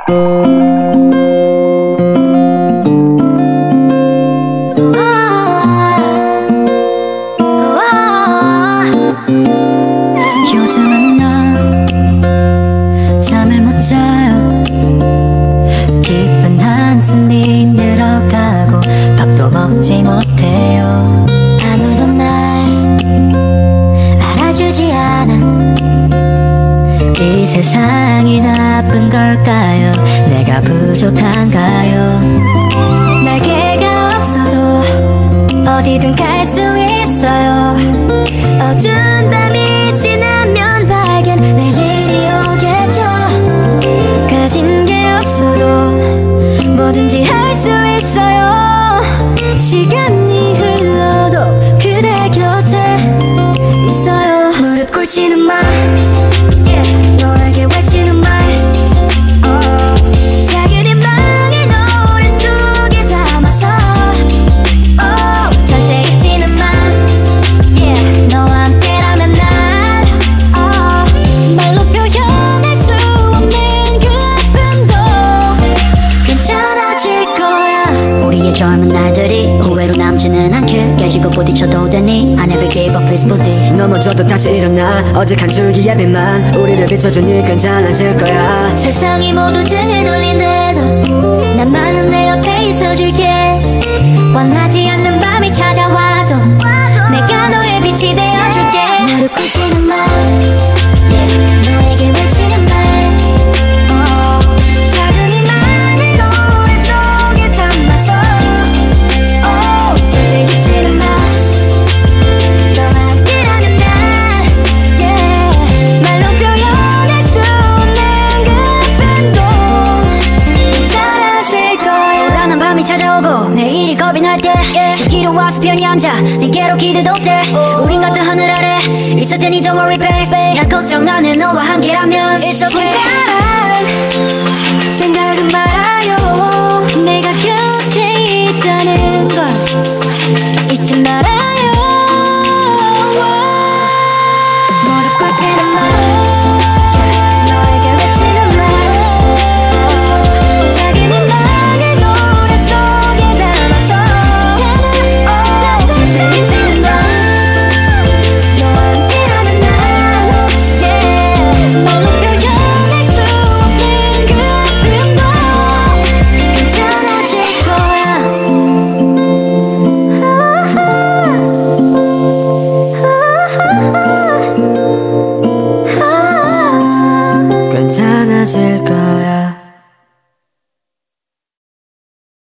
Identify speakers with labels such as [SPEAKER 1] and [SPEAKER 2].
[SPEAKER 1] 요즘은 나 잠을 못 자요. 깊은 한숨이 늘어가고 밥도 먹지 못해요. 아무도 날 알아주지 않아. 이 세상이 나쁜 걸까요? 내가 부족한가요? 날개가 없어도 어디든 갈 수 있어요. 어두운 밤이 지나면 발견 내일이 오겠죠. 가진 게 없어도 뭐든지 할 수 있어요. 시간이 흘러도 그대 곁에 있어요. 무릎 꿇지는 마, 너에게 외치는 말, 작은 희망을 노래 속에 담아서 절대 잊지는 마. 너와 함께라면 난 말로 표현할 수 없는 그 아픔도 괜찮아질 거야. 우리의 젊은 날들이 후회로 남지는 않게 깨지고 부딪혀도 되니 I never give up please buddy.
[SPEAKER 2] 넘어져도 다시 일어나. 어직 한 줄기의 빛만 우리를 비춰주니 괜찮아질 거야.
[SPEAKER 1] 세상이 모두 등을 돌린데도 나만은 내 옆에 있어줄게. 원하지 않는 밤이 찾아와도 내가 너의 빛이 되어줄게. 무릎 꿇지는 마, 너에게 외치는 말, 작은 희망을 노래 속에 담아서 절대 잊지는 마. 너와 함께라면 난 말로 표현할 수 없는 그 아픔도 괜찮아질 거야. 불안한 밤이 찾아오고 내일이 겁이 날 때 길로 와서 편히 앉아 내게로 기대도 돼. 우린 같은 하늘 아래 있을 테니 don't worry babe. 야 걱정 안 해 너와 함께라면 it's okay. 혼자란 생각은 말아요. 내가 곁에 있다는 걸 잊지 말아요. 무릎 꿇지는 마, 너에게 외치는 말, 작은 희망을 노래 속에 담아서 절대 잊지는 마. 너와 함께라면 난 말로 표현할 수 없는 그 아픔도 괜찮아질 거야.
[SPEAKER 2] 괜찮아질 거야.